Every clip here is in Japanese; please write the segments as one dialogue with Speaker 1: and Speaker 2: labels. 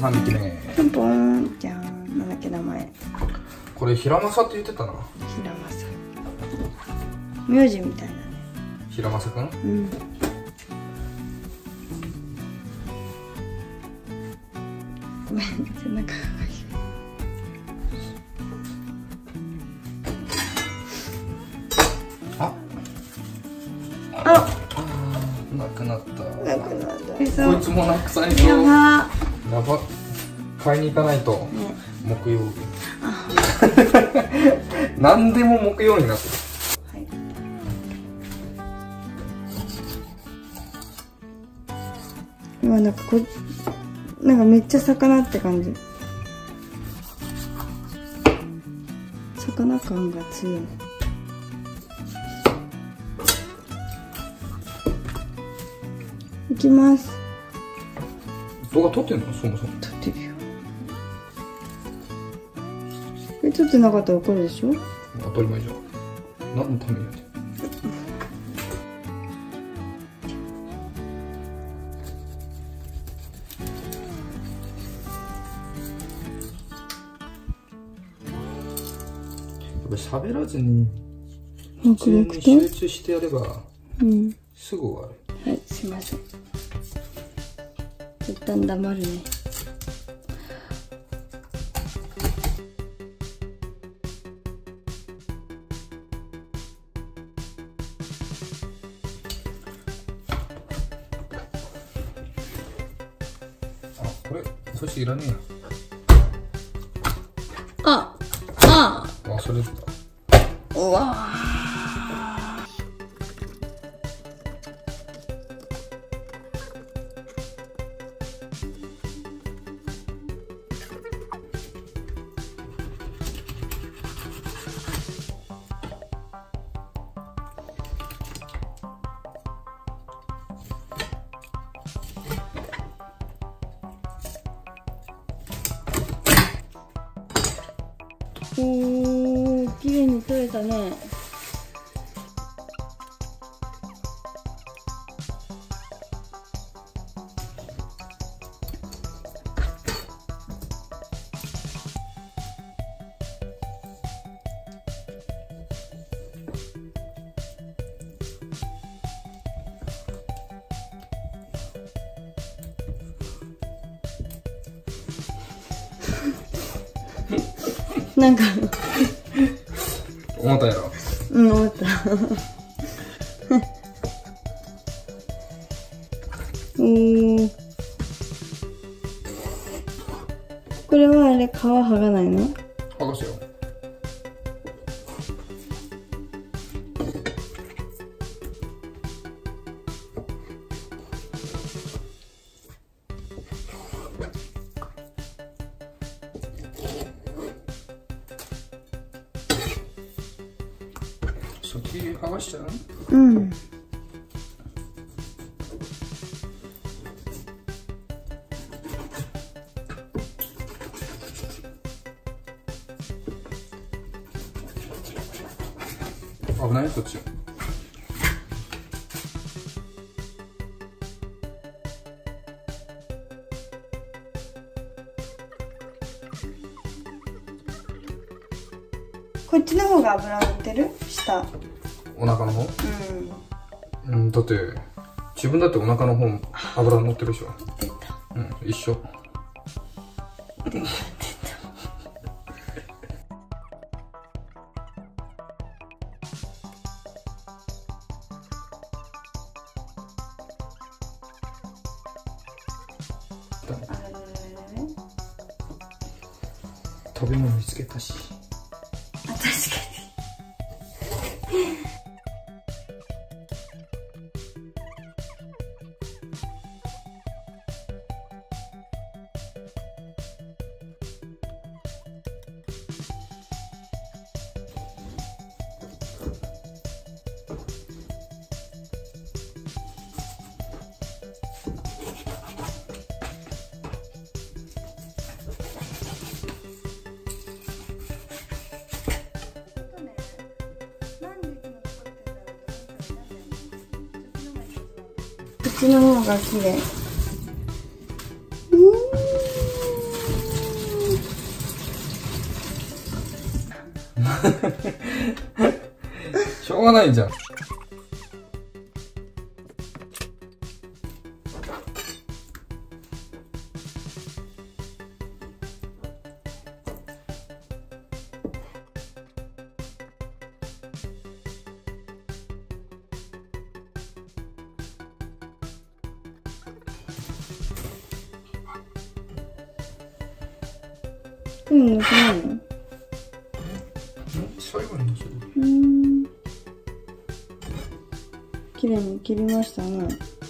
Speaker 1: 3匹目。
Speaker 2: ポンポンじゃん。なんだっけ名前。
Speaker 1: これ平正って言ってたな。
Speaker 2: 平正。名字みたいなね。
Speaker 1: 平正くん。
Speaker 2: うん。ごめん、背中が。あ、
Speaker 1: なくなった。
Speaker 2: なくなった。
Speaker 1: こいつもなくさいぞ。
Speaker 2: やば。
Speaker 1: やば。買いに行かないと。ね、木曜日。何でも木曜になってる。はい。
Speaker 2: 今なんかなんかめっちゃ魚って感じ。魚感が強い。いきます。
Speaker 1: 動画撮ってんの？そもそも。
Speaker 2: 撮ってるよ。撮ってなかったら怒るでしょ？
Speaker 1: 当たり前じゃん。何のためにやってんの？喋らずに普通に集中してやれば、うん、すぐ終わる。
Speaker 2: はい、しましょう。一旦黙るね。
Speaker 1: あ、これそしていらねえや。忘れてた。
Speaker 2: うわおー、綺麗に取れたね。なんか
Speaker 1: 思ったやろ。
Speaker 2: うん、思ったこれはあれ皮剥がないの？
Speaker 1: 剥がすよ。先剥がしちゃう？
Speaker 2: うん。
Speaker 1: 危ない？こっち。
Speaker 2: こっちの方が油乗ってる？下。
Speaker 1: お腹の方？うん。だって自分だってお腹の方油乗ってるでしょ。
Speaker 2: 出た。
Speaker 1: うん、一緒。
Speaker 2: 出た。
Speaker 1: 食べ物見つけたし。
Speaker 2: あ、確かに。こっちの方が綺麗。
Speaker 1: しょうがないじゃん。
Speaker 2: うん、抜けないの？
Speaker 1: 最後に乗せる。
Speaker 2: 綺麗に切りましたね。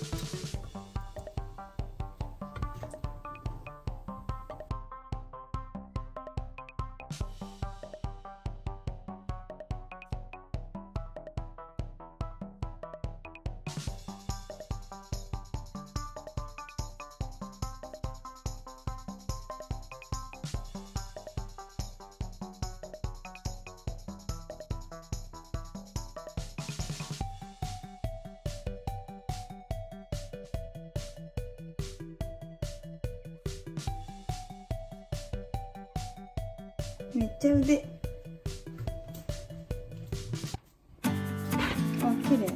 Speaker 2: めっちゃ腕。あ、綺麗。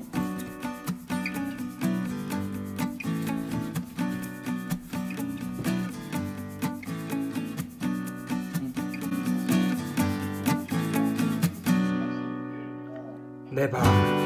Speaker 1: レバー。